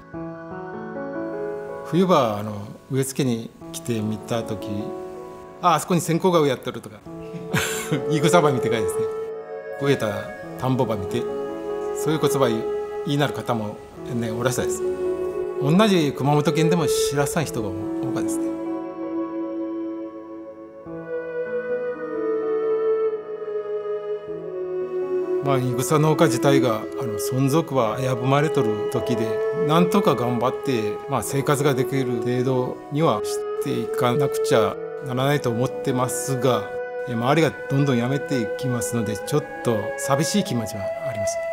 冬場植え付けに来てみた時、あそこに線香が植えやってるとかいぐさば見てからですね、植えた田んぼば見て、そういう言葉言いなる方もねおらしたです。同じ熊本県でも知らさん人が多かですね。いぐさ農家自体が存続は危ぶまれとる時で、なんとか頑張って、生活ができる程度にはしていかなくちゃならないと思ってますが、周りがどんどんやめていきますので、ちょっと寂しい気持ちはありますね。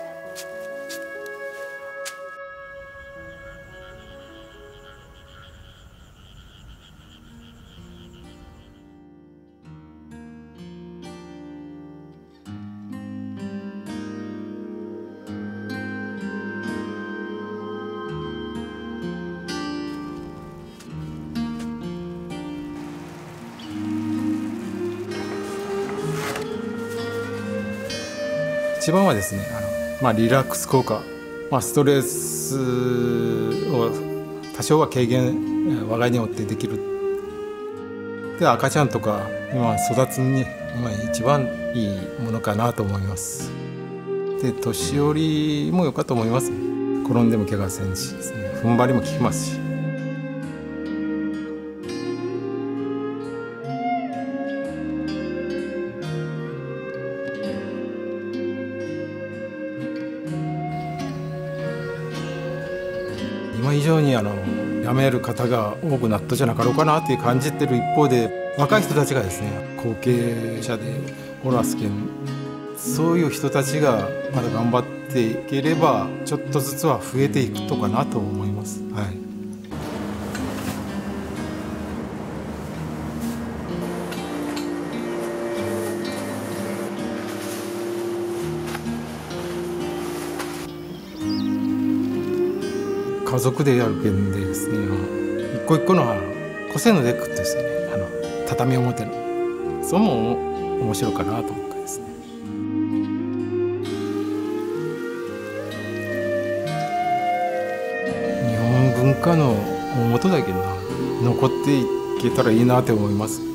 一番はですね、リラックス効果、ストレスを多少は軽減我が家によってできる。で、赤ちゃんとか育つに一番いいものかなと思います。で、年寄りも良かと思います。転んでも怪我せんしですね、踏ん張りも効きますし。今以上に辞める方が多くなったじゃなかろうかなって感じてる一方で、若い人たちがですね後継者でおらすけん、そういう人たちがまだ頑張っていければちょっとずつは増えていくとかなと思います。はい。家族でやるけんでですね、一個一個の個性のデックですね、畳表のそれも面白いかなと思ってですね。日本文化の大元だけど残っていけたらいいなと思います。